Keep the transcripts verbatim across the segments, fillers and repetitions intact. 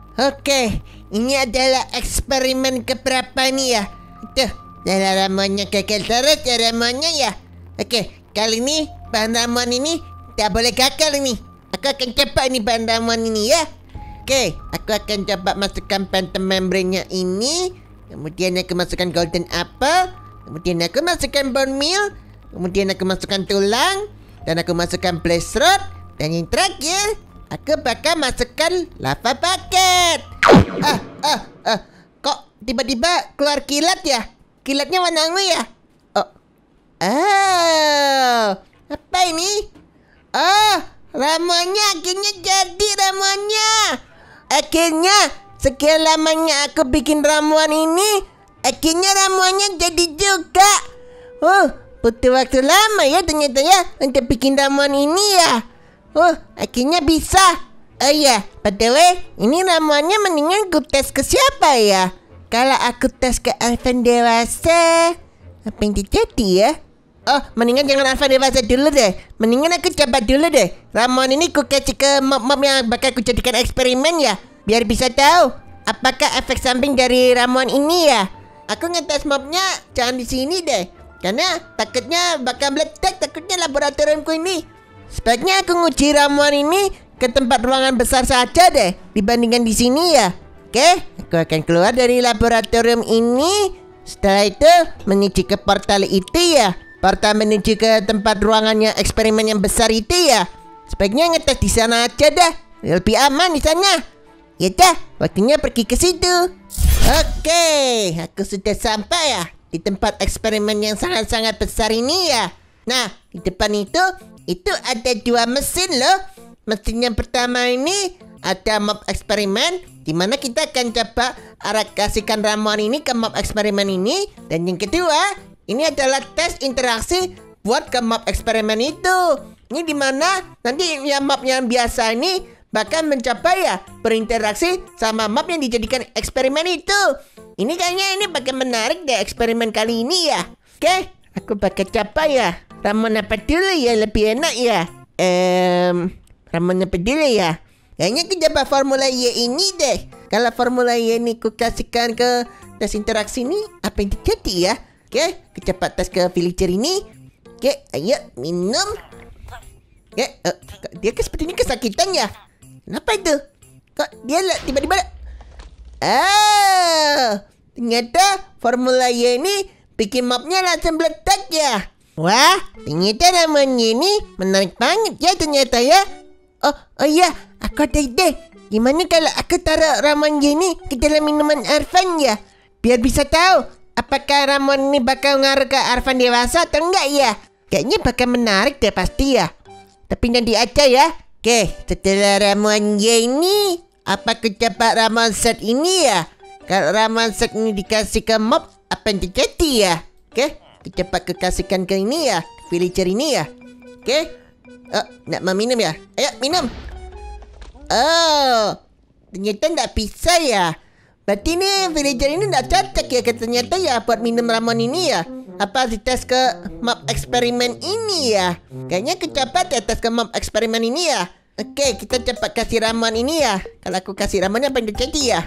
Oke, ini adalah eksperimen keberapa nih ya? Tuh, darah ramuannya gagal terus ya ramuannya ya. Oke, kali ini bahan ramuan ini tak boleh gagal nih. Aku akan coba nih bahan ramuan ini ya. Oke, aku akan coba masukkan phantom membrane-nya ini. Kemudian aku masukkan golden apple. Kemudian aku masukkan bone meal. Kemudian aku masukkan tulang. Dan aku masukkan blaze rod. Dan yang terakhir, aku bakal masukkan lava bucket. Ah, ah, ah. Kok tiba-tiba keluar kilat ya? Kilatnya warna ungu ya? Oh. Oh. Apa ini? Oh, ramuannya akhirnya jadi ramuannya. Akhirnya, sekian lamanya aku bikin ramuan ini, akhirnya ramuannya jadi juga. Oh, butuh waktu lama ya ternyata ya untuk bikin ramuan ini ya. Oh, akhirnya bisa. Oh iya, by the way, ini ramuannya mendingan aku tes ke siapa ya? Kalau aku tes ke Alvan dewasa, apa yang terjadi ya? Oh, mendingan jangan Alvan dewasa dulu deh. Mendingan aku coba dulu deh. Ramuan ini aku kasih ke mob-mob yang bakal aku jadikan eksperimen ya. Biar bisa tahu apakah efek samping dari ramuan ini ya. Aku ngetes mobnya jangan di sini deh. Karena takutnya bakal meledak, takutnya laboratoriumku ini. Sebaiknya aku nguji ramuan ini ke tempat ruangan besar saja deh dibandingkan di sini ya. Oke, aku akan keluar dari laboratorium ini. Setelah itu menuju ke portal itu ya. Portal menuju ke tempat ruangannya eksperimen yang besar itu ya. Sebaiknya ngetes di sana aja dah. Lebih aman di sana. Ya dah, waktunya pergi ke situ. Oke, aku sudah sampai ya di tempat eksperimen yang sangat-sangat besar ini ya. Nah, di depan itu itu ada dua mesin loh. Mesin yang pertama ini ada mob eksperimen, di mana kita akan coba kasihkan ramuan ini ke mob eksperimen ini. Dan yang kedua, ini adalah tes interaksi buat ke mob eksperimen itu. Ini di mana nanti yang mob yang biasa ini bakal mencoba ya berinteraksi sama mob yang dijadikan eksperimen itu. Ini kayaknya ini bakal menarik deh eksperimen kali ini ya. Oke, aku bakal coba ya. Ramuan apa dulu ya lebih enak ya? Ehm, ramuan apa dulu ya? Kayaknya aku coba formula Y ini deh. Kalau formula Y ini aku kasihkan ke tes interaksi ini, apa yang terjadi ya? Oke, aku coba tes ke villager ini. Oke, ayo minum. Oke, uh, dia ke sepertinya kesakitan ya. Kenapa itu? Kok dia tiba-tiba... Ah, ternyata formula Y ini bikin mobnya langsung meledak ya. Wah, ternyata ramuannya ini menarik banget ya ternyata ya. Oh, oh iya, aku ada ide. Gimana kalau aku taruh ramuan Y ini ke dalam minuman Arvan ya? Biar bisa tahu apakah ramuan ini bakal ngaruh ke Arvan dewasa atau enggak ya? Kayaknya bakal menarik deh pasti ya. Tapi nanti aja ya. Oke, setelah ramuan Y ini, apa aku coba ramuan set ini ya? Kalau ramuan set ini dikasih ke mob, apa yang terjadi ya? Oke, aku coba aku kasihkan ke ini ya, ke villager ini ya. Oke, oh, nak mau minum ya? Ayo, minum. Oh, ternyata nggak bisa ya. Berarti nih villager ini nggak cocok ya ternyata ya buat minum ramuan ini ya. Apa dites ke mob eksperimen ini ya? Kayaknya aku coba tes ke mob eksperimen ini ya. Oke, kita coba kasih ramuan ini ya. Kalau aku kasih ramuannya apa yang terjadi ya?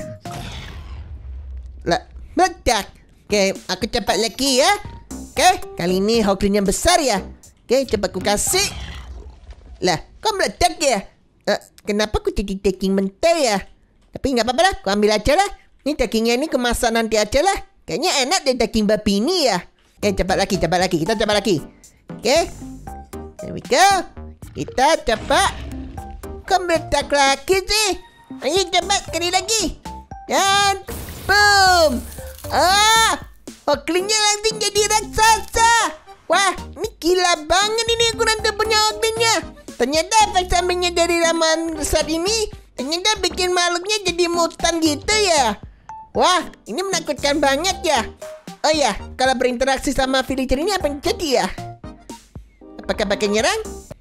Lah, meledak. Oke, aku coba lagi ya. Oke, kali ini hoglin yang besar ya. Oke, coba aku kasih. Lah, kok meledak ya? Uh, kenapa aku jadi daging mentah ya? Tapi nggak apa-apa lah, aku ambil aja lah. Ini dagingnya ini kemasan nanti aja lah. Kayaknya enak deh daging babi ini ya. Oke, coba lagi, coba lagi. Kita coba lagi. Oke. There we go. Kita coba. Kok meledak lagi sih? Ayo coba sekali lagi. Dan boom. Ah, hoglinnya langsung jadi raksasa. Wah, ini gila banget ini aku nanti punya hoglinnya. Ternyata efek sampingnya dari ramuan saat ini ternyata bikin makhluknya jadi mutan gitu ya. Wah, ini menakutkan banget ya. Oh ya, kalau berinteraksi sama villager ini apa yang jadi ya? Apakah bakal nyerang?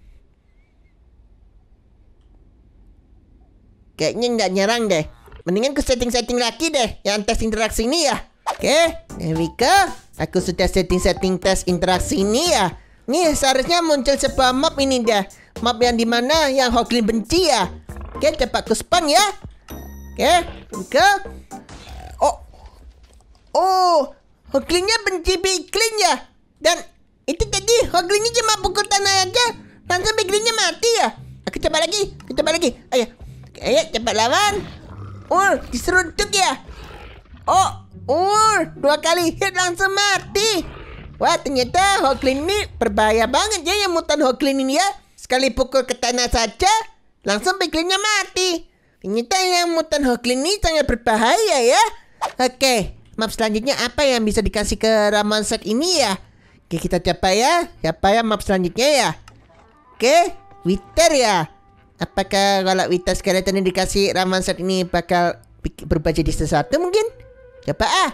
Kayaknya nggak nyerang deh. Mendingan ku setting-setting lagi deh yang tes interaksi ini ya. Oke, there we go. Aku sudah setting-setting tes interaksi ini ya. Nih seharusnya muncul sebuah mob ini dah. Mob yang dimana yang Hoglin benci ya. Oke, coba aku spawn ya. Oke, buka. Oh, oh, Hoglinnya benci Piglin ya. Dan itu tadi Hoglinnya cuma pukul tanah aja, langsung Piglinnya mati ya. Aku coba lagi, aku coba lagi. Ayo, ayo cepat lawan. Oh, diseruduk ya. Oh, oh, dua kali hit langsung mati. Wah, ternyata Hoglin ini berbahaya banget ya, yang mutan Hoglin ini ya. Sekali pukul ke tanah saja, langsung Piglinnya mati. Ternyata yang mutan Hoglin ini sangat berbahaya ya. Oke, map selanjutnya apa yang bisa dikasih ke ramuan set ini ya? Oke, kita coba ya. Siapa ya map selanjutnya ya? Oke, Wither ya. Apakah kalau Wither skeleton yang dikasih ramuan set ini bakal berubah jadi sesuatu mungkin? Coba ah.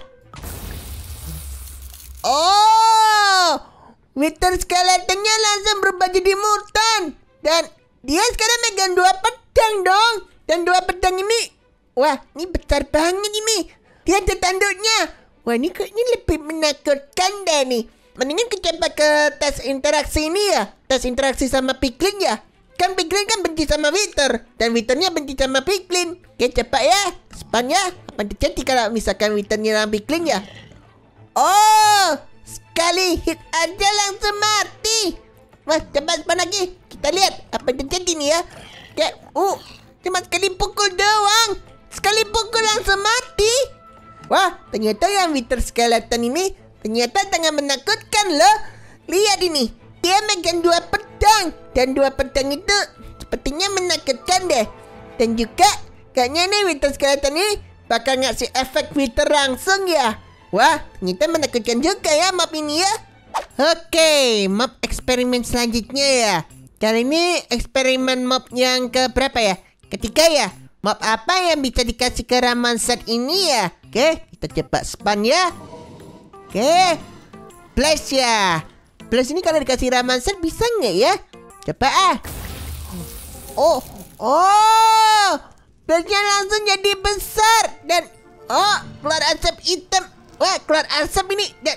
Oh, Wither skeletonnya langsung berubah jadi mutan. Dan dia sekarang megang dua pedang dong. Dan dua pedang ini, wah, ini besar banget ini. Dia ada tanduknya. Wah, ini kayaknya lebih menakutkan deh nih. Mendingan kita coba ke tes interaksi ini ya. Tes interaksi sama Piglin ya. Kan Piglin kan benci sama Wither. Dan Withernya benci sama Piglin. Oke, coba ya. Span ya. Apa terjadi kalau misalkan Wither nyerang Piglin ya? Oh, sekali hit aja langsung mati. Wah, coba span lagi. Kita lihat apa terjadi nih ya. Kayak, uh, cuma sekali pukul doang. Sekali pukul langsung mati. Wah, ternyata yang Wither skeleton ini ternyata sangat menakutkan loh. Lihat ini, dia megang dua pedang. Dan dua pedang itu sepertinya menakutkan deh. Dan juga kayaknya nih Wither skeleton ini bakal ngasih efek Wither langsung ya. Wah, ternyata menakutkan juga ya map ini ya. Oke, map eksperimen selanjutnya ya. Kali ini eksperimen map yang ke berapa ya? Ketiga ya. Map apa yang bisa dikasih ke ramuan set ini ya? Oke, kita coba span ya. Oke, Blast ya. Blast ini kalau dikasih ramuan set bisa nggak ya? Coba ah. Oh, oh, Blastnya langsung jadi besar. Dan, oh, keluar asap hitam. Wah, keluar asap ini. Dan,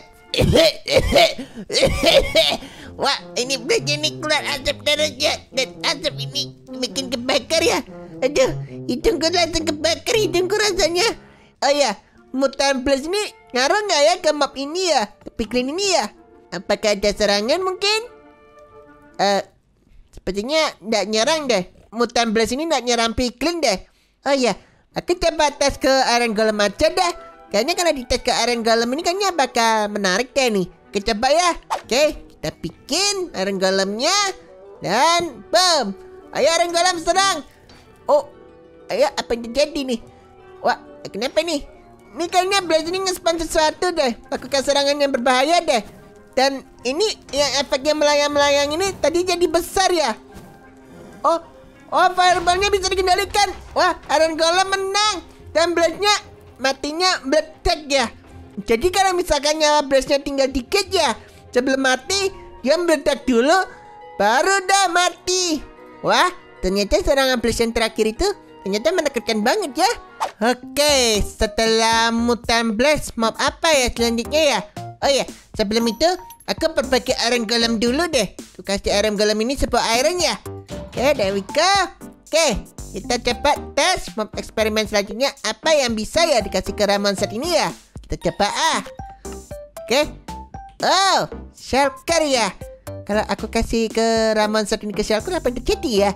wah, ini Blastnya ini keluar asap terus ya. Dan asap ini bikin kebakar ya. Aduh, hidungku langsung kebakar hidungku rasanya. Oh ya, mutan Blast ini ngaruh nggak ya ke map ini ya? Ke Piglin ini ya? Apakah ada serangan mungkin? Eh, uh, sepertinya nggak nyerang deh. Mutan Blast ini nggak nyerang Piglin deh. Oh ya, aku coba tes ke Iron Golem aja dah. Kayaknya kalau dites ke Iron Golem ini kayaknya bakal menarik deh nih. Kita coba ya. Oke, kita bikin Iron Golemnya. Dan, boom. Ayo Iron Golem serang. Oh, ayo apa yang terjadi nih? Wah, kenapa nih? Ini kayaknya Blast ini nge-spawn sesuatu deh. Lakukan serangan yang berbahaya deh. Dan ini yang efeknya melayang-melayang ini tadi jadi besar ya. Oh, oh fireballnya bisa dikendalikan. Wah, Iron Golem menang. Dan Blastnya matinya meledak ya. Jadi kalau misalkan nyawa Blastnya tinggal dikit ya, sebelum mati dia meledak dulu, baru dah mati. Wah, ternyata serangan Blast yang terakhir itu ternyata menakutkan banget ya. Oke, setelah mutan Blast, mob apa ya selanjutnya ya? Oh ya, sebelum itu aku perbaiki Iron Golem dulu deh. Aku kasih Iron Golem ini sebuah iron ya. Oke, there we go. Oke, kita cepat tes mob eksperimen selanjutnya. Apa yang bisa ya dikasih ke ramuan set ini ya? Kita coba ah. Oke. Oh, shulker ya. Kalau aku kasih ke ramuan set ini ke shulker, apa yang terjadi ya?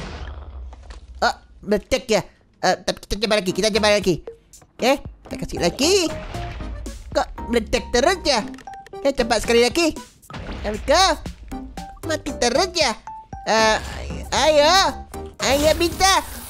Oh, meledak ya. Uh, tapi kita coba lagi, kita coba lagi. Oke, kita kasih lagi. Kok meledak terus ya? Oke, coba sekali lagi. There we go. Mati terus ya. Uh, ayo. Ayo bisa.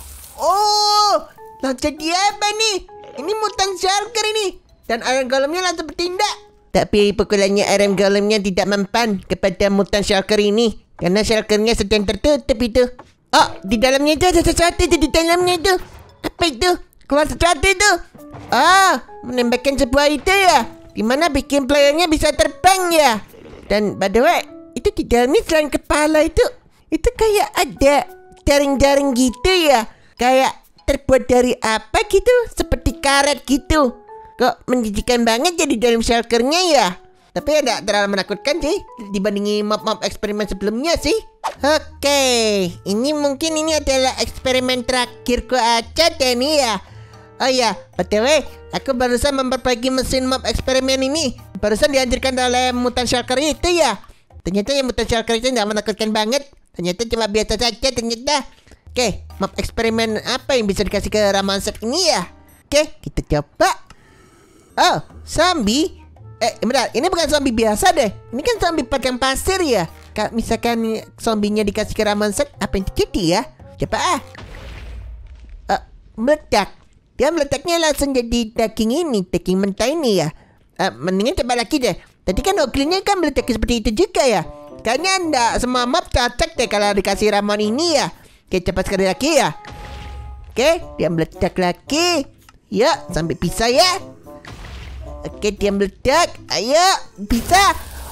Oh, langsung jadi apa nih? Ini mutan shulker ini. Dan Iron Golemnya langsung bertindak. Tapi pukulannya Iron Golemnya tidak mempan kepada mutan shulker ini. Karena shulkernya sedang tertutup itu. Oh, di dalamnya itu ada sesuatu itu di dalamnya itu. Apa itu? Keluar sesuatu itu. Ah, menembakkan sebuah itu ya. Dimana bikin playernya bisa terbang ya. Dan by the way, itu di dalamnya selain kepala itu, itu kayak ada jaring-jaring gitu ya. Kayak terbuat dari apa gitu, seperti karet gitu. Kok menjijikan banget ya di dalam shulkernya ya. Tapi ada terlalu menakutkan sih dibandingi map-map eksperimen sebelumnya sih. Oke, ini mungkin ini adalah eksperimen terakhirku aja deh nih ya. Oh iya, B T W, aku barusan memperbaiki mesin mob eksperimen ini. Barusan dihancurkan oleh mutan shulker itu ya. Ternyata yang mutan shulker itu nggak menakutkan banget. Ternyata cuma biasa saja ternyata. Oke, mob eksperimen apa yang bisa dikasih ke Ramon set ini ya? Oke, kita coba. Oh, zombie. Eh, bentar, ini bukan zombie biasa deh. Ini kan zombie padang pasir ya. Kalau misalkan zombinya dikasih ke Ramon set, apa yang terjadi ya? Coba ah. Uh, meledak. Dia meledaknya langsung jadi daging ini, daging mentah ini ya. Uh, mendingan coba lagi deh. Tadi kan oglinnya kan meledak seperti itu juga ya. Kayaknya enggak semua mob cocok deh kalau dikasih Ramon ini ya. Oke, cepat sekali lagi ya. Oke, dia meledak lagi. Ya, sampai bisa ya. Oke, dia meledak. Ayo, bisa.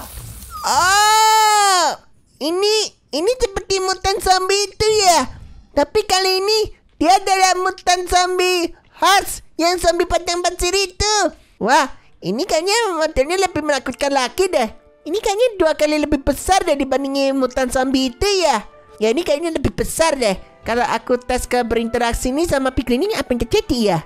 Oh, ini ini seperti mutan zombie itu ya. Tapi kali ini dia adalah mutan zombie khas yang zombie padang pasir itu. Wah, ini kayaknya modelnya lebih menakutkan lagi deh. Ini kayaknya dua kali lebih besar deh dibandingin mutan zombie itu ya. Ya ini kayaknya lebih besar deh. Kalau aku tes ke berinteraksi ini sama piglin ini apa yang terjadi ya?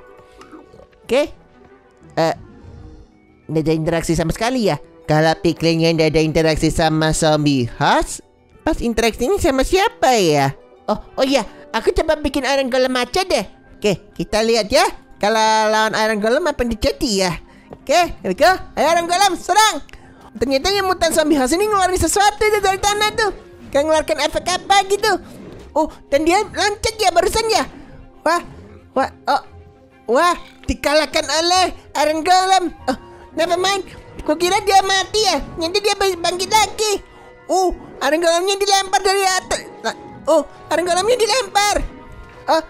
Oke. Eh, nggak ada interaksi sama sekali ya. Kalau piklinnya nggak ada interaksi sama zombie khas, pas interaksi ini sama siapa ya? Oh, oh iya. Aku coba bikin Iron Golem aja deh. Oke, kita lihat ya. Kalau lawan Iron Golem apa yang terjadi ya. Oke, here we go. Ayo Iron Golem, serang. Ternyata yang mutan zombie khas ini ngeluarin sesuatu itu dari tanah tuh. Kayak ngeluarkan efek apa gitu. Oh, dan dia lancat ya barusan ya. Wah, wah, oh, wah, dikalahkan oleh Iron Golem. Oh, never mind. Kukira dia mati ya. Nanti dia bangkit lagi. Uh, Iron Golemnya dilempar dari atas. Oh, Iron Golemnya dilempar. Oh,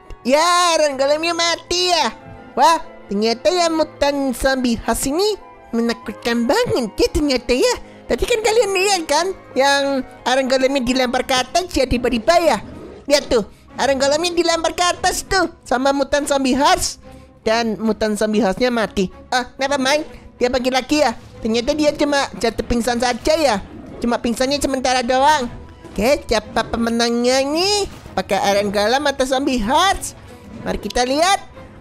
ya Iron Golemnya mati ya. Wah, ternyata ya mutan zombie khas ini menakutkan banget ya ternyata ya. Tadi kan kalian lihat kan yang Iron Golemnya dilempar ke atas ya tiba-tiba ya. Lihat tuh, Iron Golemnya dilempar ke atas tuh sama mutan zombie khas. Dan mutan zombie khasnya mati. Ah, never mind. Dia bagi lagi ya. Ternyata dia cuma jatuh pingsan saja ya. Cuma pingsannya sementara doang. Oke, siapa pemenangnya ini? Pakai Iron Golem atau zombie khas? Mari kita lihat.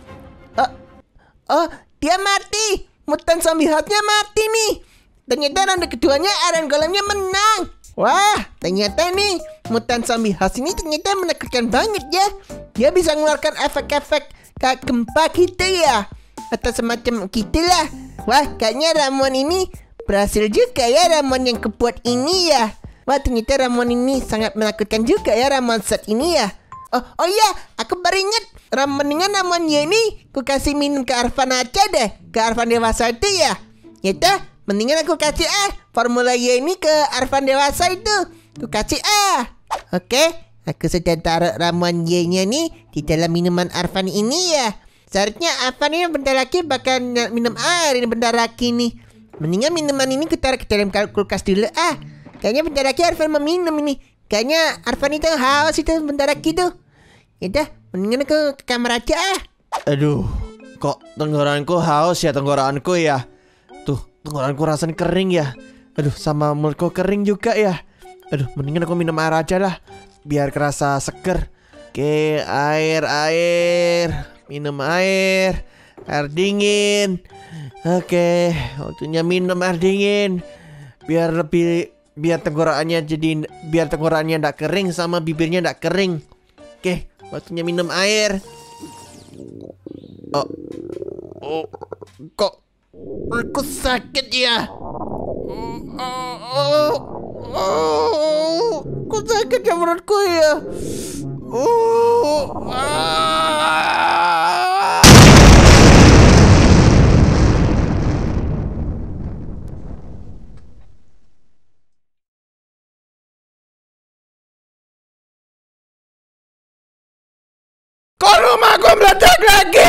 Oh, oh, dia mati. Mutan zombie khasnya mati nih. Ternyata ronde keduanya Iron Golemnya menang. Wah, ternyata nih mutan zombie khas ini ternyata menakutkan banget ya. Dia bisa mengeluarkan efek-efek kayak gempa gitu ya. Atau semacam gitulah. Wah, kayaknya ramuan ini berhasil juga ya, ramuan yang kebuat ini ya. Wah, ternyata ramuan ini sangat menakutkan juga ya, ramuan set ini ya. Oh, oh iya, aku baru ingat. Ramuan dengan ramuannya ini aku kasih minum ke Arfan aja deh. Ke Arfan dewasa itu ya. Yaudah, mendingan aku kasih ah formula Y ini ke Arfan dewasa itu. Aku kasih ah. Oke, aku sudah taruh ramuan Y-nya nih di dalam minuman Arfan ini ya. Seharusnya Arfan ini bentar lagi bakal minum air ini bentar lagi nih. Mendingan minuman ini kita taruh ke dalam kulkas dulu ah. Kayaknya bentar lagi Arfan meminum ini. Kayaknya Arfan itu haus itu bentar lagi tuh. Yaudah, mendingan aku ke kamar aja ah. Aduh, kok tenggorokanku haus ya tenggorokanku ya. Tuh, tenggorokanku rasanya kering ya. Aduh, sama mulutku kering juga ya. Aduh, mendingan aku minum air aja lah, biar kerasa seger. Oke, air, air. Minum air. Air dingin. Oke, waktunya minum air dingin. Biar lebih, biar tenggorokannya jadi, biar tenggorokannya ndak kering sama bibirnya ndak kering. Oke, waktunya minum air. Oh, oh, kok aku sakit ya? Oh, oh, oh, kok sakit ya menurutku ya? Oh, ah. Kok rumahku meledak lagi?